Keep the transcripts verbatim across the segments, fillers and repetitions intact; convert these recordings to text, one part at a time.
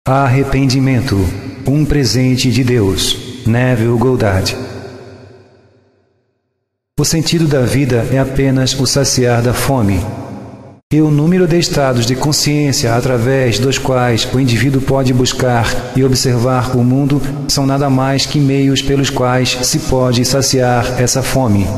Arrependimento, um presente de Deus. Neville Goddard. O sentido da vida é apenas o saciar da fome. E o número de estados de consciência através dos quais o indivíduo pode buscar e observar o mundo são nada mais que meios pelos quais se pode saciar essa fome.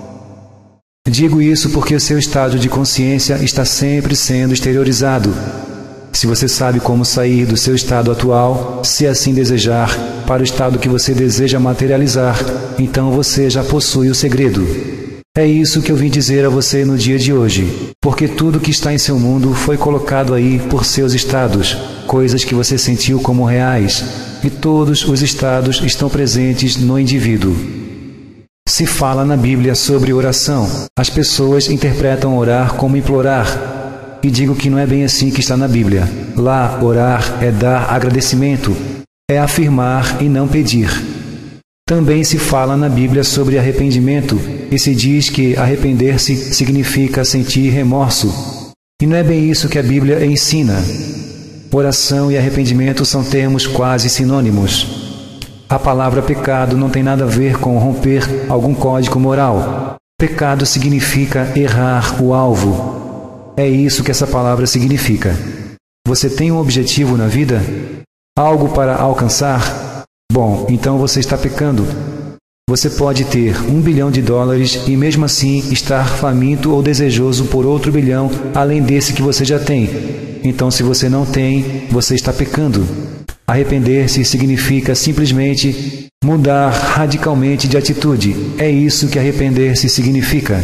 Digo isso porque o seu estado de consciência está sempre sendo exteriorizado. Se você sabe como sair do seu estado atual, se assim desejar, para o estado que você deseja materializar, então você já possui o segredo. É isso que eu vim dizer a você no dia de hoje, porque tudo que está em seu mundo foi colocado aí por seus estados, coisas que você sentiu como reais, e todos os estados estão presentes no indivíduo. Se fala na Bíblia sobre oração, as pessoas interpretam orar como implorar, e digo que não é bem assim que está na Bíblia. Lá, orar é dar agradecimento, é afirmar e não pedir. Também se fala na Bíblia sobre arrependimento, e se diz que arrepender-se significa sentir remorso. E não é bem isso que a Bíblia ensina. Oração e arrependimento são termos quase sinônimos. A palavra pecado não tem nada a ver com romper algum código moral. Pecado significa errar o alvo. É isso que essa palavra significa. Você tem um objetivo na vida? Algo para alcançar? Bom, então você está pecando. Você pode ter um bilhão de dólares e mesmo assim estar faminto ou desejoso por outro bilhão além desse que você já tem. Então, se você não tem, você está pecando. Arrepender-se significa simplesmente mudar radicalmente de atitude. É isso que arrepender-se significa.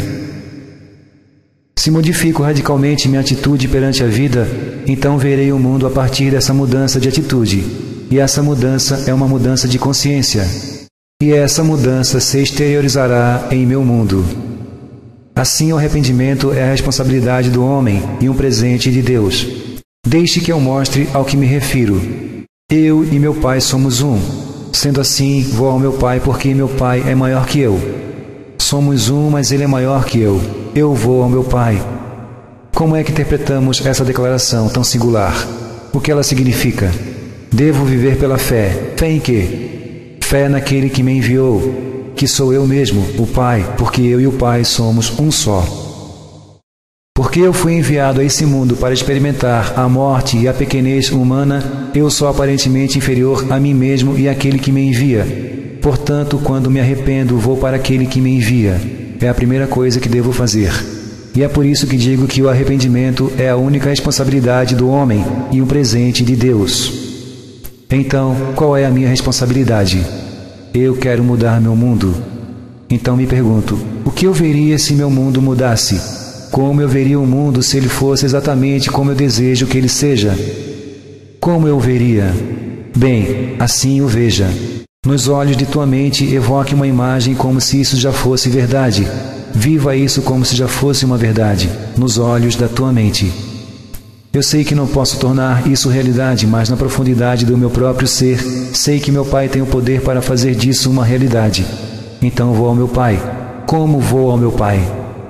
Se modifico radicalmente minha atitude perante a vida, então verei o mundo a partir dessa mudança de atitude. E essa mudança é uma mudança de consciência. E essa mudança se exteriorizará em meu mundo. Assim, o arrependimento é a responsabilidade do homem e um presente de Deus. Deixe que eu mostre ao que me refiro. Eu e meu Pai somos um. Sendo assim, vou ao meu Pai porque meu Pai é maior que eu. Somos um, mas Ele é maior que eu. Eu vou ao meu Pai. Como é que interpretamos essa declaração tão singular? O que ela significa? Devo viver pela fé. Fé em quê? Fé naquele que me enviou, que sou eu mesmo, o Pai, porque eu e o Pai somos um só. Porque eu fui enviado a esse mundo para experimentar a morte e a pequenez humana, eu sou aparentemente inferior a mim mesmo e àquele que me envia. Portanto, quando me arrependo, vou para aquele que me envia. É a primeira coisa que devo fazer. E é por isso que digo que o arrependimento é a única responsabilidade do homem e um presente de Deus. Então, qual é a minha responsabilidade? Eu quero mudar meu mundo. Então me pergunto, o que eu veria se meu mundo mudasse? Como eu veria o mundo se ele fosse exatamente como eu desejo que ele seja? Como eu o veria? Bem, assim o veja. Nos olhos de tua mente, evoque uma imagem como se isso já fosse verdade. Viva isso como se já fosse uma verdade, nos olhos da tua mente. Eu sei que não posso tornar isso realidade, mas na profundidade do meu próprio ser, sei que meu Pai tem o poder para fazer disso uma realidade. Então vou ao meu Pai. Como vou ao meu Pai?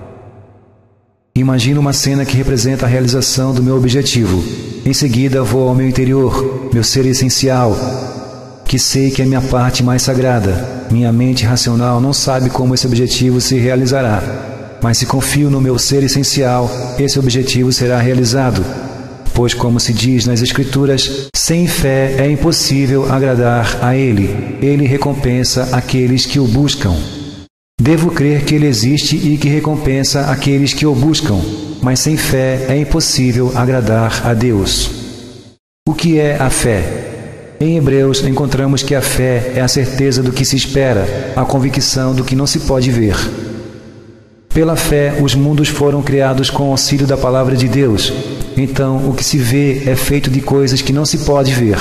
Imagino uma cena que representa a realização do meu objetivo. Em seguida vou ao meu interior, meu ser essencial, que sei que é minha parte mais sagrada. Minha mente racional não sabe como esse objetivo se realizará, mas se confio no meu ser essencial, esse objetivo será realizado. Pois, como se diz nas Escrituras, sem fé é impossível agradar a Ele. Ele recompensa aqueles que o buscam. Devo crer que Ele existe e que recompensa aqueles que o buscam, mas sem fé é impossível agradar a Deus. O que é a fé? Em Hebreus, encontramos que a fé é a certeza do que se espera, a convicção do que não se pode ver. Pela fé, os mundos foram criados com o auxílio da palavra de Deus. Então, o que se vê é feito de coisas que não se pode ver.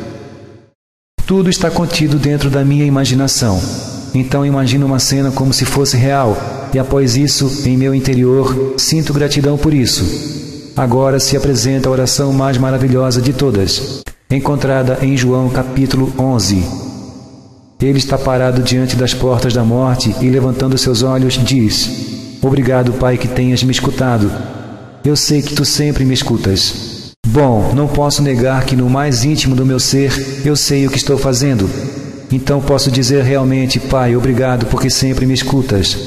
Tudo está contido dentro da minha imaginação. Então, imagino uma cena como se fosse real, e após isso, em meu interior, sinto gratidão por isso. Agora se apresenta a oração mais maravilhosa de todas, encontrada em João capítulo onze. Ele está parado diante das portas da morte e, levantando seus olhos, diz: Obrigado, Pai, que tenhas me escutado. Eu sei que tu sempre me escutas. Bom, não posso negar que no mais íntimo do meu ser eu sei o que estou fazendo. Então posso dizer realmente, Pai, obrigado porque sempre me escutas.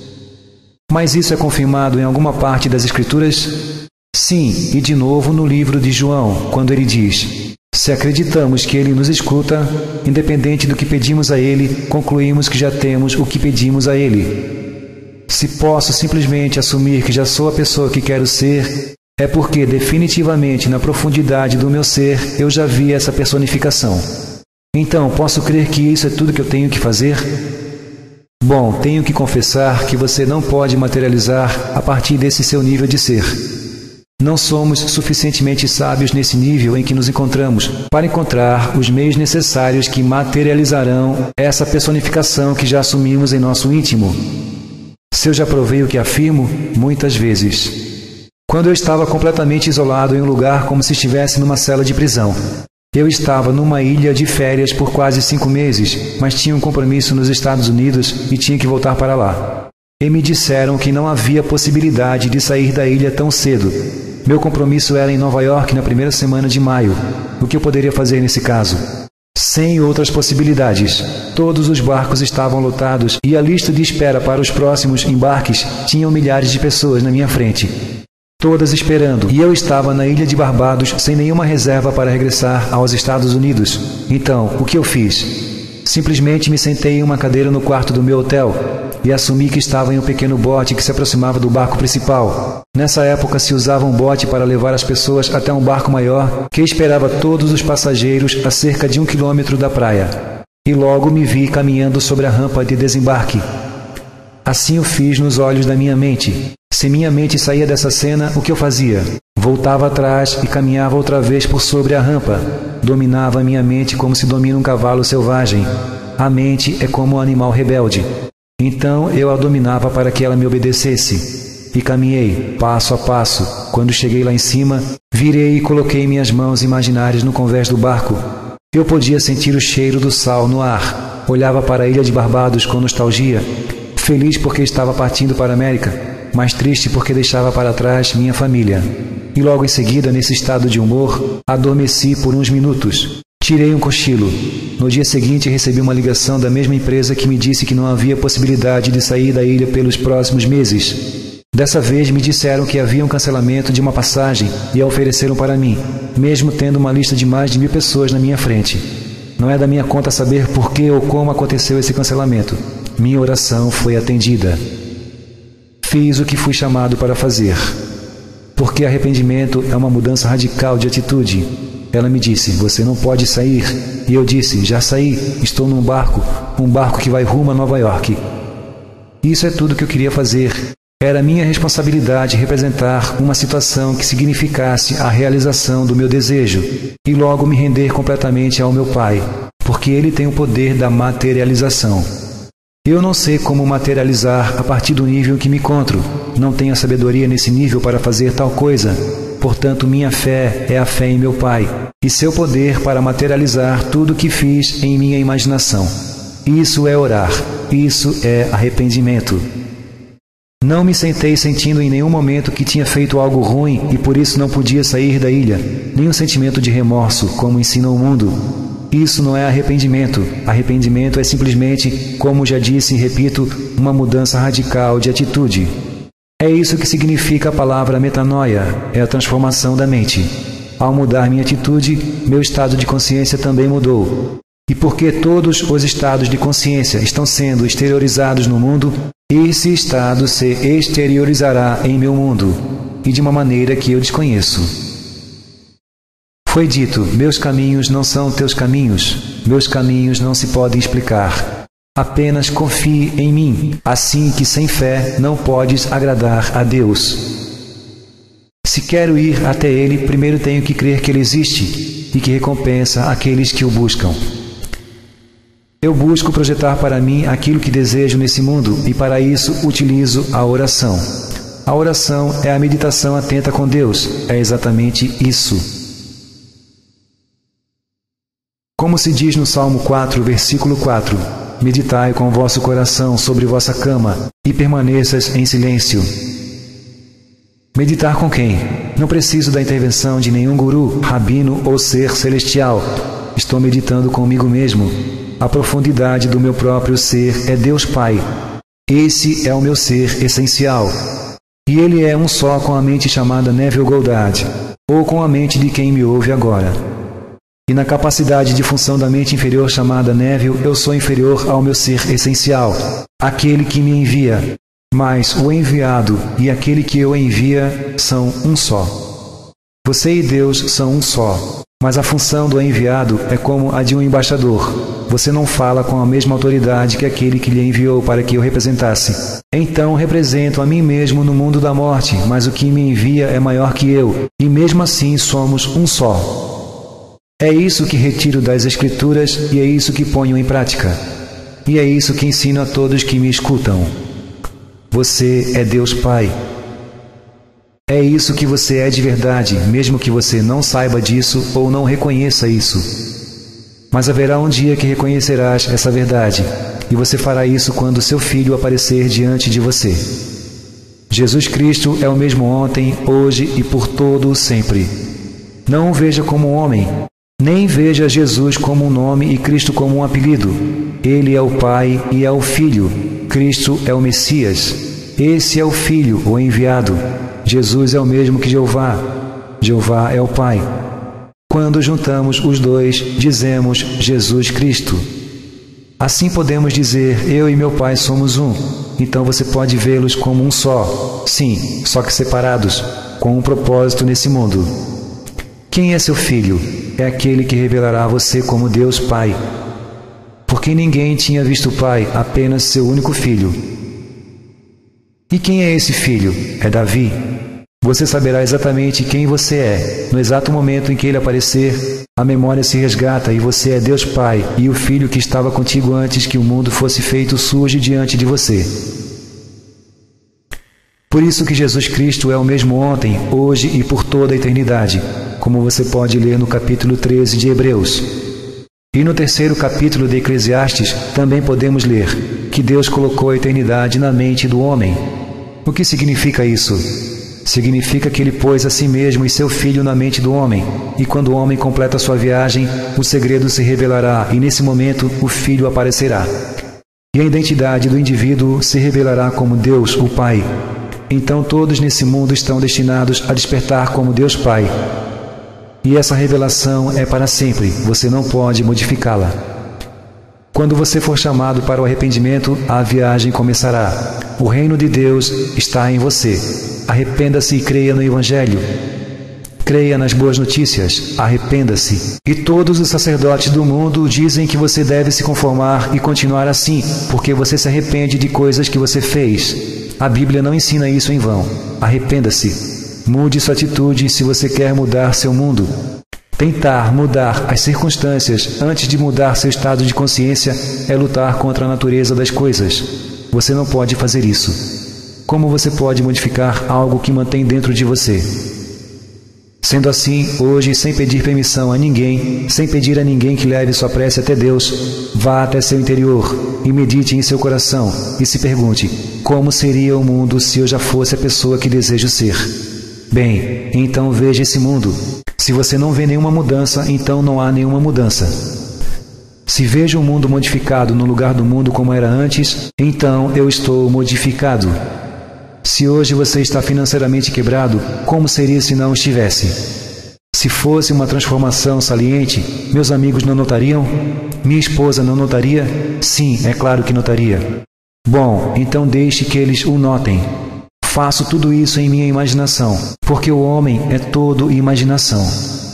Mas isso é confirmado em alguma parte das Escrituras? Sim, e de novo no livro de João, quando ele diz: se acreditamos que Ele nos escuta, independente do que pedimos a Ele, concluímos que já temos o que pedimos a Ele. Se posso simplesmente assumir que já sou a pessoa que quero ser, é porque definitivamente na profundidade do meu ser eu já vi essa personificação. Então, posso crer que isso é tudo que eu tenho que fazer? Bom, tenho que confessar que você não pode materializar a partir desse seu nível de ser. Não somos suficientemente sábios nesse nível em que nos encontramos para encontrar os meios necessários que materializarão essa personificação que já assumimos em nosso íntimo. Se eu já provei o que afirmo, muitas vezes. Quando eu estava completamente isolado em um lugar como se estivesse numa cela de prisão. Eu estava numa ilha de férias por quase cinco meses, mas tinha um compromisso nos Estados Unidos e tinha que voltar para lá. E me disseram que não havia possibilidade de sair da ilha tão cedo. Meu compromisso era em Nova York na primeira semana de maio. O que eu poderia fazer nesse caso? Sem outras possibilidades. Todos os barcos estavam lotados e a lista de espera para os próximos embarques tinham milhares de pessoas na minha frente. Todas esperando, e eu estava na ilha de Barbados sem nenhuma reserva para regressar aos Estados Unidos. Então, o que eu fiz? Simplesmente me sentei em uma cadeira no quarto do meu hotel e assumi que estava em um pequeno bote que se aproximava do barco principal. Nessa época se usava um bote para levar as pessoas até um barco maior que esperava todos os passageiros a cerca de um quilômetro da praia. E logo me vi caminhando sobre a rampa de desembarque. Assim o fiz nos olhos da minha mente. Se minha mente saía dessa cena, o que eu fazia? Voltava atrás e caminhava outra vez por sobre a rampa. Dominava a minha mente como se domina um cavalo selvagem. A mente é como um animal rebelde. Então eu a dominava para que ela me obedecesse. E caminhei, passo a passo. Quando cheguei lá em cima, virei e coloquei minhas mãos imaginárias no convés do barco. Eu podia sentir o cheiro do sal no ar. Olhava para a ilha de Barbados com nostalgia. Feliz porque estava partindo para a América, mas triste porque deixava para trás minha família. E logo em seguida, nesse estado de humor, adormeci por uns minutos. Tirei um cochilo. No dia seguinte, recebi uma ligação da mesma empresa que me disse que não havia possibilidade de sair da ilha pelos próximos meses. Dessa vez, me disseram que havia um cancelamento de uma passagem e a ofereceram para mim, mesmo tendo uma lista de mais de mil pessoas na minha frente. Não é da minha conta saber por que ou como aconteceu esse cancelamento. Minha oração foi atendida. Fiz o que fui chamado para fazer. Porque arrependimento é uma mudança radical de atitude. Ela me disse, você não pode sair. E eu disse, já saí, estou num barco, um barco que vai rumo a Nova York. Isso é tudo que eu queria fazer. Era minha responsabilidade representar uma situação que significasse a realização do meu desejo e logo me render completamente ao meu Pai, porque Ele tem o poder da materialização. Eu não sei como materializar a partir do nível em que me encontro. Não tenho a sabedoria nesse nível para fazer tal coisa. Portanto, minha fé é a fé em meu Pai e seu poder para materializar tudo o que fiz em minha imaginação. Isso é orar. Isso é arrependimento. Não me sentei sentindo em nenhum momento que tinha feito algo ruim e por isso não podia sair da ilha. Nenhum sentimento de remorso, como ensina o mundo. Isso não é arrependimento. Arrependimento é simplesmente, como já disse e repito, uma mudança radical de atitude. É isso que significa a palavra metanoia, é a transformação da mente. Ao mudar minha atitude, meu estado de consciência também mudou. E porque todos os estados de consciência estão sendo exteriorizados no mundo, esse estado se exteriorizará em meu mundo, e de uma maneira que eu desconheço. Foi dito, meus caminhos não são teus caminhos, meus caminhos não se podem explicar. Apenas confie em mim, assim que sem fé não podes agradar a Deus. Se quero ir até Ele, primeiro tenho que crer que Ele existe e que recompensa aqueles que o buscam. Eu busco projetar para mim aquilo que desejo nesse mundo e para isso utilizo a oração. A oração é a meditação atenta com Deus, é exatamente isso. Como se diz no Salmo quatro, versículo quatro, meditai com o vosso coração sobre vossa cama e permaneças em silêncio. Meditar com quem? Não preciso da intervenção de nenhum guru, rabino ou ser celestial. Estou meditando comigo mesmo. A profundidade do meu próprio ser é Deus Pai. Esse é o meu ser essencial. E ele é um só com a mente chamada Neville Goddard, ou com a mente de quem me ouve agora. E na capacidade de função da mente inferior chamada Neville, eu sou inferior ao meu ser essencial, aquele que me envia. Mas o enviado e aquele que eu envia são um só. Você e Deus são um só, mas a função do enviado é como a de um embaixador. Você não fala com a mesma autoridade que aquele que lhe enviou para que eu representasse. Então represento a mim mesmo no mundo da morte, mas o que me envia é maior que eu, e mesmo assim somos um só. É isso que retiro das Escrituras e é isso que ponho em prática. E é isso que ensino a todos que me escutam. Você é Deus Pai. É isso que você é de verdade, mesmo que você não saiba disso ou não reconheça isso. Mas haverá um dia que reconhecerás essa verdade, e você fará isso quando seu filho aparecer diante de você. Jesus Cristo é o mesmo ontem, hoje e por todo o sempre. Não o veja como um homem, nem veja Jesus como um nome e Cristo como um apelido. Ele é o Pai e é o Filho. Cristo é o Messias. Esse é o Filho, o enviado. Jesus é o mesmo que Jeová. Jeová é o Pai. Quando juntamos os dois, dizemos Jesus Cristo. Assim podemos dizer, eu e meu Pai somos um. Então você pode vê-los como um só. Sim, só que separados, com um propósito nesse mundo. Quem é seu filho? É aquele que revelará a você como Deus Pai. Porque ninguém tinha visto o Pai, apenas seu único filho. E quem é esse filho? É Davi. Você saberá exatamente quem você é. No exato momento em que ele aparecer, a memória se resgata e você é Deus Pai, e o Filho que estava contigo antes que o mundo fosse feito surge diante de você. Por isso que Jesus Cristo é o mesmo ontem, hoje e por toda a eternidade, como você pode ler no capítulo treze de Hebreus. E no terceiro capítulo de Eclesiastes também podemos ler que Deus colocou a eternidade na mente do homem. O que significa isso? Significa que ele pôs a si mesmo e seu filho na mente do homem, e quando o homem completa sua viagem, o segredo se revelará, e nesse momento o filho aparecerá. E a identidade do indivíduo se revelará como Deus, o Pai. Então todos nesse mundo estão destinados a despertar como Deus Pai. E essa revelação é para sempre, você não pode modificá-la. Quando você for chamado para o arrependimento, a viagem começará. O reino de Deus está em você. Arrependa-se e creia no Evangelho. Creia nas boas notícias. Arrependa-se. E todos os sacerdotes do mundo dizem que você deve se conformar e continuar assim, porque você se arrepende de coisas que você fez. A Bíblia não ensina isso em vão. Arrependa-se. Mude sua atitude se você quer mudar seu mundo. Tentar mudar as circunstâncias antes de mudar seu estado de consciência é lutar contra a natureza das coisas. Você não pode fazer isso. Como você pode modificar algo que mantém dentro de você? Sendo assim, hoje, sem pedir permissão a ninguém, sem pedir a ninguém que leve sua prece até Deus, vá até seu interior e medite em seu coração e se pergunte, como seria o mundo se eu já fosse a pessoa que desejo ser? Bem, então veja esse mundo. Se você não vê nenhuma mudança, então não há nenhuma mudança. Se vejo o mundo modificado no lugar do mundo como era antes, então eu estou modificado. Se hoje você está financeiramente quebrado, como seria se não estivesse? Se fosse uma transformação saliente, meus amigos não notariam? Minha esposa não notaria? Sim, é claro que notaria. Bom, então deixe que eles o notem. Faço tudo isso em minha imaginação, porque o homem é todo imaginação.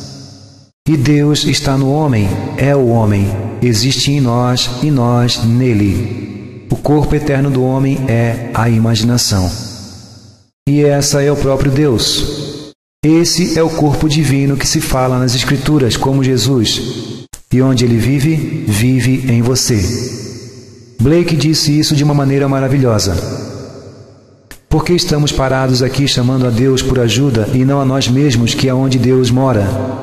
E Deus está no homem, é o homem, existe em nós e nós nele. O corpo eterno do homem é a imaginação. E essa é o próprio Deus. Esse é o corpo divino que se fala nas Escrituras como Jesus. E onde ele vive, vive em você. Blake disse isso de uma maneira maravilhosa. Por que estamos parados aqui chamando a Deus por ajuda e não a nós mesmos, que é onde Deus mora?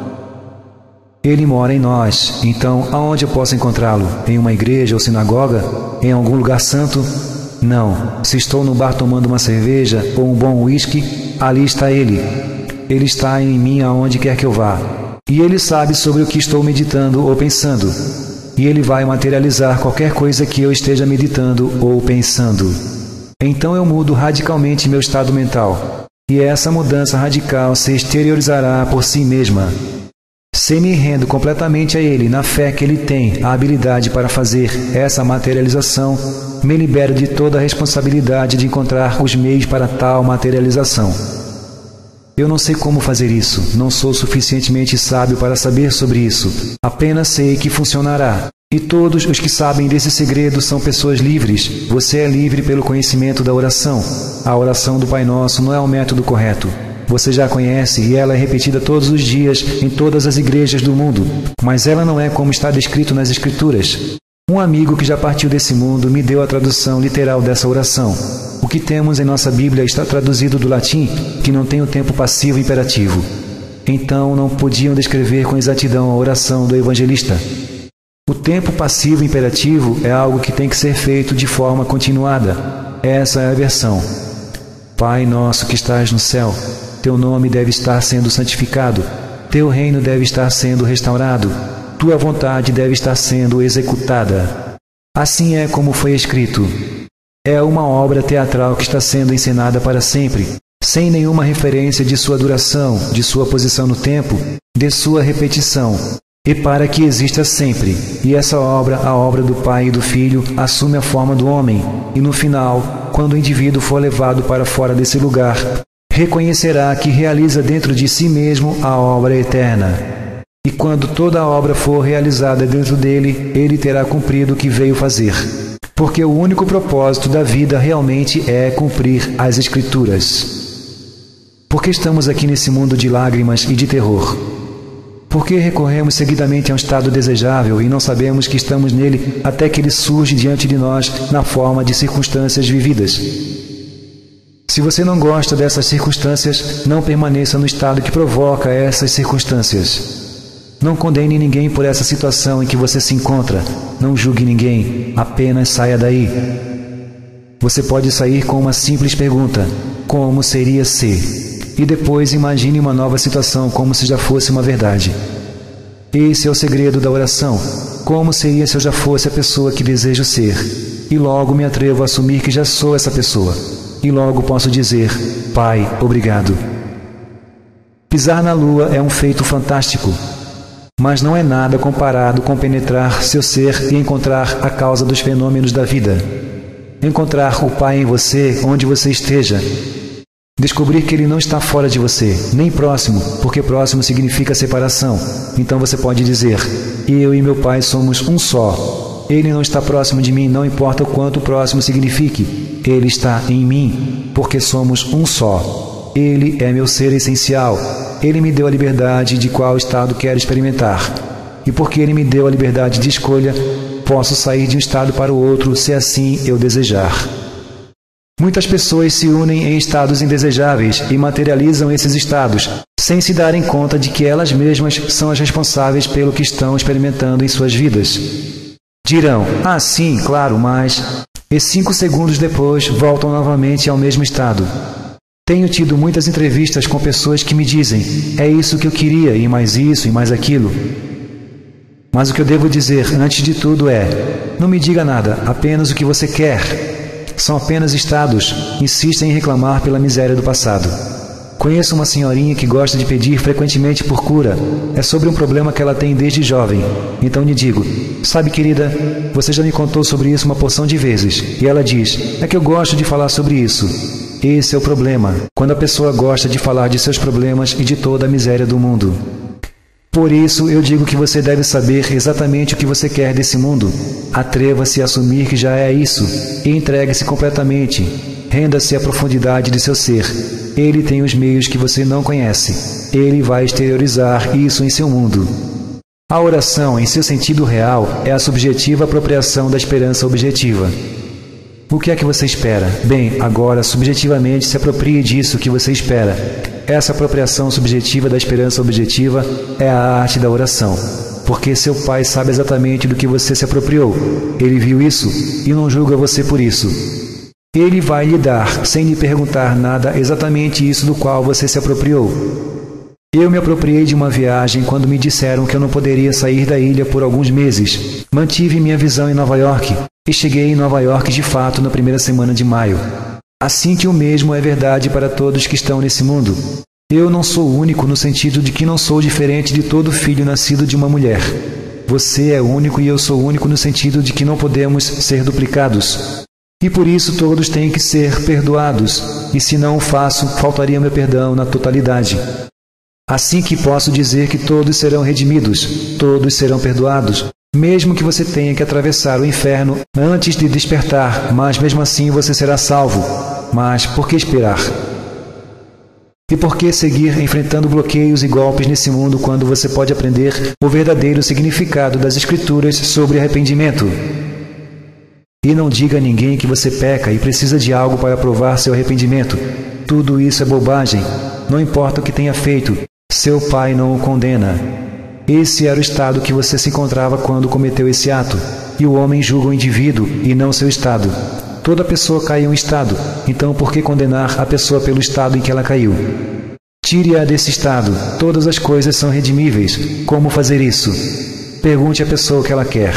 Ele mora em nós, então aonde eu posso encontrá-lo? Em uma igreja ou sinagoga? Em algum lugar santo? Não. Se estou no bar tomando uma cerveja ou um bom uísque, ali está ele. Ele está em mim aonde quer que eu vá. E Ele sabe sobre o que estou meditando ou pensando. E Ele vai materializar qualquer coisa que eu esteja meditando ou pensando. Então eu mudo radicalmente meu estado mental. E essa mudança radical se exteriorizará por si mesma. Se me rendo completamente a Ele, na fé que Ele tem a habilidade para fazer essa materialização, me libero de toda a responsabilidade de encontrar os meios para tal materialização. Eu não sei como fazer isso, não sou suficientemente sábio para saber sobre isso, apenas sei que funcionará. E todos os que sabem desse segredo são pessoas livres. Você é livre pelo conhecimento da oração. A oração do Pai Nosso não é o método correto. Você já a conhece e ela é repetida todos os dias em todas as igrejas do mundo, mas ela não é como está descrito nas Escrituras. Um amigo que já partiu desse mundo me deu a tradução literal dessa oração. O que temos em nossa Bíblia está traduzido do latim, que não tem o tempo passivo imperativo. Então não podiam descrever com exatidão a oração do evangelista. O tempo passivo imperativo é algo que tem que ser feito de forma continuada. Essa é a versão. Pai nosso que estás no céu, teu nome deve estar sendo santificado, teu reino deve estar sendo restaurado, tua vontade deve estar sendo executada. Assim é como foi escrito. É uma obra teatral que está sendo encenada para sempre, sem nenhuma referência de sua duração, de sua posição no tempo, de sua repetição, e para que exista sempre. E essa obra, a obra do Pai e do Filho, assume a forma do homem, e no final, quando o indivíduo for levado para fora desse lugar, reconhecerá que realiza dentro de si mesmo a obra eterna. E quando toda a obra for realizada dentro dele, ele terá cumprido o que veio fazer. Porque o único propósito da vida realmente é cumprir as Escrituras. Por que estamos aqui nesse mundo de lágrimas e de terror? Por que recorremos seguidamente a um estado desejável e não sabemos que estamos nele até que ele surge diante de nós na forma de circunstâncias vividas? Se você não gosta dessas circunstâncias, não permaneça no estado que provoca essas circunstâncias. Não condene ninguém por essa situação em que você se encontra. Não julgue ninguém, apenas saia daí. Você pode sair com uma simples pergunta: como seria se? E depois imagine uma nova situação como se já fosse uma verdade. Esse é o segredo da oração. Como seria se eu já fosse a pessoa que desejo ser? E logo me atrevo a assumir que já sou essa pessoa. E logo posso dizer: Pai, obrigado. Pisar na lua é um feito fantástico, mas não é nada comparado com penetrar seu ser e encontrar a causa dos fenômenos da vida. Encontrar o Pai em você, onde você esteja. Descobrir que Ele não está fora de você, nem próximo, porque próximo significa separação. Então você pode dizer: eu e meu Pai somos um só. Ele não está próximo de mim, não importa o quanto próximo signifique. Ele está em mim, porque somos um só. Ele é meu ser essencial. Ele me deu a liberdade de qual estado quero experimentar. E porque Ele me deu a liberdade de escolha, posso sair de um estado para o outro, se assim eu desejar. Muitas pessoas se unem em estados indesejáveis e materializam esses estados, sem se darem conta de que elas mesmas são as responsáveis pelo que estão experimentando em suas vidas. Dirão: ah, sim, claro, mas... E cinco segundos depois voltam novamente ao mesmo estado. Tenho tido muitas entrevistas com pessoas que me dizem: é isso que eu queria, e mais isso, e mais aquilo. Mas o que eu devo dizer, antes de tudo, é: não me diga nada, apenas o que você quer. São apenas estados, insistem em reclamar pela miséria do passado. Conheço uma senhorinha que gosta de pedir frequentemente por cura. É sobre um problema que ela tem desde jovem. Então lhe digo: sabe, querida, você já me contou sobre isso uma porção de vezes. E ela diz: é que eu gosto de falar sobre isso. Esse é o problema, quando a pessoa gosta de falar de seus problemas e de toda a miséria do mundo. Por isso, eu digo que você deve saber exatamente o que você quer desse mundo. Atreva-se a assumir que já é isso, e entregue-se completamente. Renda-se à profundidade de seu ser. Ele tem os meios que você não conhece. Ele vai exteriorizar isso em seu mundo. A oração, em seu sentido real, é a subjetiva apropriação da esperança objetiva. O que é que você espera? Bem, agora, subjetivamente, se aproprie disso que você espera. Essa apropriação subjetiva da esperança objetiva é a arte da oração, porque seu Pai sabe exatamente do que você se apropriou. Ele viu isso e não julga você por isso. Ele vai lhe dar, sem lhe perguntar nada, exatamente isso do qual você se apropriou. Eu me apropriei de uma viagem quando me disseram que eu não poderia sair da ilha por alguns meses. Mantive minha visão em Nova York e cheguei em Nova York de fato na primeira semana de maio. Assim que o mesmo é verdade para todos que estão nesse mundo. Eu não sou único no sentido de que não sou diferente de todo filho nascido de uma mulher. Você é único e eu sou único no sentido de que não podemos ser duplicados. E por isso todos têm que ser perdoados, e se não o faço, faltaria meu perdão na totalidade. Assim que posso dizer que todos serão redimidos, todos serão perdoados, mesmo que você tenha que atravessar o inferno antes de despertar, mas mesmo assim você será salvo. Mas por que esperar? E por que seguir enfrentando bloqueios e golpes nesse mundo quando você pode aprender o verdadeiro significado das Escrituras sobre arrependimento? E não diga a ninguém que você peca e precisa de algo para provar seu arrependimento. Tudo isso é bobagem. Não importa o que tenha feito, seu pai não o condena. Esse era o estado que você se encontrava quando cometeu esse ato. E o homem julga o indivíduo e não seu estado. Toda pessoa cai em um estado, então por que condenar a pessoa pelo estado em que ela caiu? Tire-a desse estado. Todas as coisas são redimíveis. Como fazer isso? Pergunte à pessoa o que ela quer.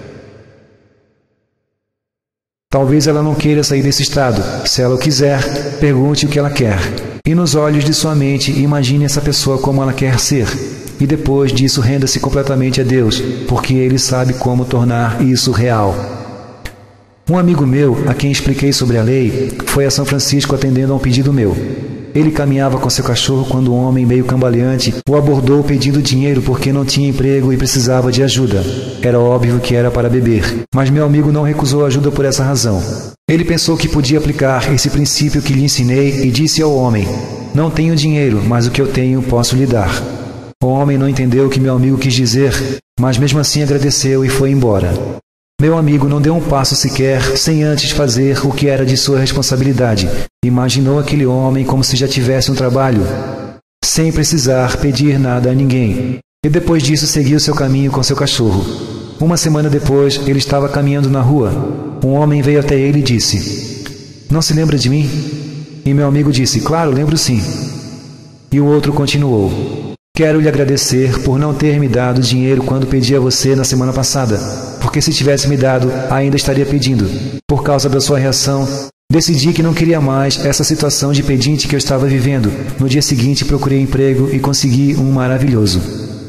Talvez ela não queira sair desse estado. Se ela o quiser, pergunte o que ela quer. E nos olhos de sua mente, imagine essa pessoa como ela quer ser. E depois disso, renda-se completamente a Deus, porque Ele sabe como tornar isso real. Um amigo meu, a quem expliquei sobre a lei, foi a São Francisco atendendo a um pedido meu. Ele caminhava com seu cachorro quando um homem meio cambaleante o abordou pedindo dinheiro porque não tinha emprego e precisava de ajuda. Era óbvio que era para beber, mas meu amigo não recusou ajuda por essa razão. Ele pensou que podia aplicar esse princípio que lhe ensinei e disse ao homem: "Não tenho dinheiro, mas o que eu tenho posso lhe dar." O homem não entendeu o que meu amigo quis dizer, mas mesmo assim agradeceu e foi embora. Meu amigo não deu um passo sequer sem antes fazer o que era de sua responsabilidade. Imaginou aquele homem como se já tivesse um trabalho, sem precisar pedir nada a ninguém. E depois disso seguiu seu caminho com seu cachorro. Uma semana depois, ele estava caminhando na rua. Um homem veio até ele e disse: "Não se lembra de mim?" E meu amigo disse: "Claro, lembro sim." E o outro continuou: "Quero lhe agradecer por não ter me dado dinheiro quando pedi a você na semana passada, porque se tivesse me dado, ainda estaria pedindo. Por causa da sua reação, decidi que não queria mais essa situação de pedinte que eu estava vivendo. No dia seguinte, procurei emprego e consegui um maravilhoso."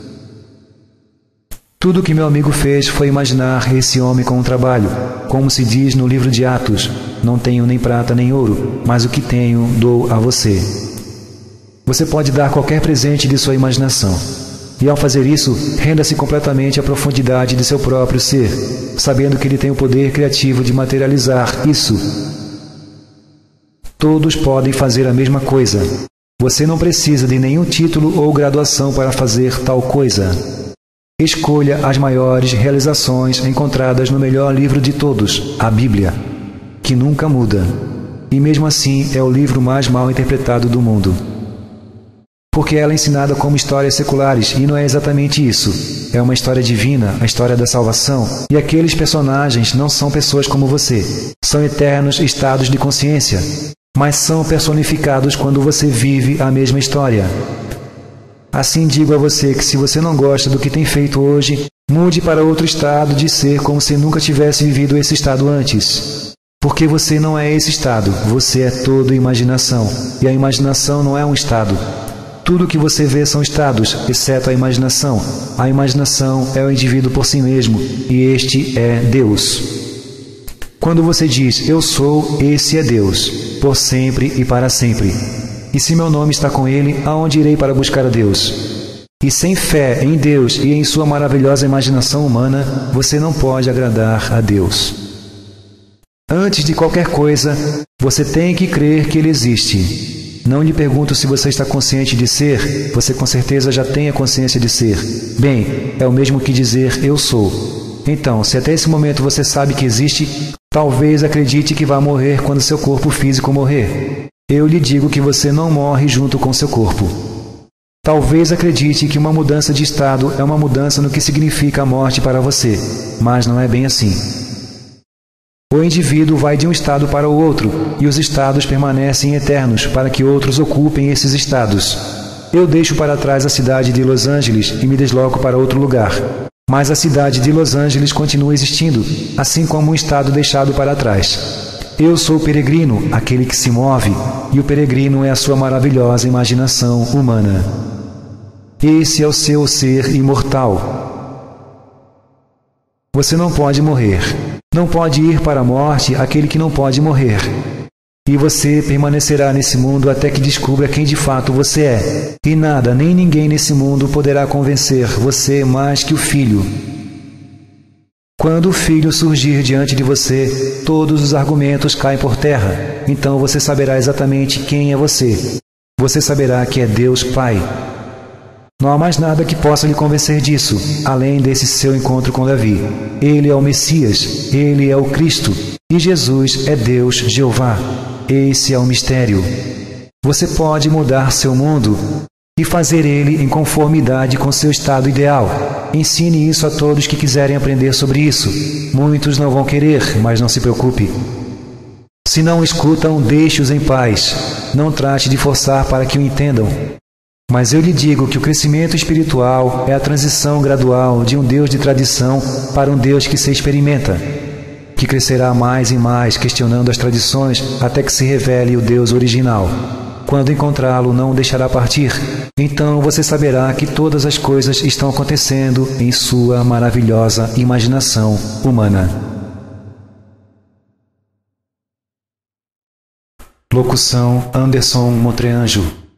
Tudo o que meu amigo fez foi imaginar esse homem com um trabalho, como se diz no livro de Atos: "Não tenho nem prata nem ouro, mas o que tenho dou a você." Você pode dar qualquer presente de sua imaginação. E ao fazer isso, renda-se completamente à profundidade de seu próprio ser, sabendo que ele tem o poder criativo de materializar isso. Todos podem fazer a mesma coisa. Você não precisa de nenhum título ou graduação para fazer tal coisa. Escolha as maiores realizações encontradas no melhor livro de todos, a Bíblia, que nunca muda. E mesmo assim é o livro mais mal interpretado do mundo. Porque ela é ensinada como histórias seculares, e não é exatamente isso. É uma história divina, a história da salvação, e aqueles personagens não são pessoas como você. São eternos estados de consciência, mas são personificados quando você vive a mesma história. Assim digo a você que se você não gosta do que tem feito hoje, mude para outro estado de ser como se nunca tivesse vivido esse estado antes. Porque você não é esse estado, você é todo imaginação, e a imaginação não é um estado. Tudo o que você vê são estados, exceto a imaginação. A imaginação é o indivíduo por si mesmo, e este é Deus. Quando você diz, "Eu sou", esse é Deus, por sempre e para sempre. E se meu nome está com ele, aonde irei para buscar a Deus? E sem fé em Deus e em sua maravilhosa imaginação humana, você não pode agradar a Deus. Antes de qualquer coisa, você tem que crer que Ele existe. Não lhe pergunto se você está consciente de ser, você com certeza já tem a consciência de ser. Bem, é o mesmo que dizer "eu sou". Então, se até esse momento você sabe que existe, talvez acredite que vai morrer quando seu corpo físico morrer. Eu lhe digo que você não morre junto com seu corpo. Talvez acredite que uma mudança de estado é uma mudança no que significa a morte para você, mas não é bem assim. O indivíduo vai de um estado para o outro, e os estados permanecem eternos para que outros ocupem esses estados. Eu deixo para trás a cidade de Los Angeles e me desloco para outro lugar. Mas a cidade de Los Angeles continua existindo, assim como um estado deixado para trás. Eu sou o peregrino, aquele que se move, e o peregrino é a sua maravilhosa imaginação humana. Esse é o seu ser imortal. Você não pode morrer. Não pode ir para a morte aquele que não pode morrer. E você permanecerá nesse mundo até que descubra quem de fato você é. E nada, nem ninguém nesse mundo poderá convencer você mais que o Filho. Quando o Filho surgir diante de você, todos os argumentos caem por terra. Então você saberá exatamente quem é você. Você saberá que é Deus Pai. Não há mais nada que possa lhe convencer disso, além desse seu encontro com Davi. Ele é o Messias, ele é o Cristo, e Jesus é Deus Jeová. Esse é o mistério. Você pode mudar seu mundo e fazer ele em conformidade com seu estado ideal. Ensine isso a todos que quiserem aprender sobre isso. Muitos não vão querer, mas não se preocupe. Se não escutam, deixe-os em paz. Não trate de forçar para que o entendam. Mas eu lhe digo que o crescimento espiritual é a transição gradual de um Deus de tradição para um Deus que se experimenta, que crescerá mais e mais, questionando as tradições, até que se revele o Deus original. Quando encontrá-lo, não o deixará partir. Então você saberá que todas as coisas estão acontecendo em sua maravilhosa imaginação humana. Locução: Anderson Montreanjo.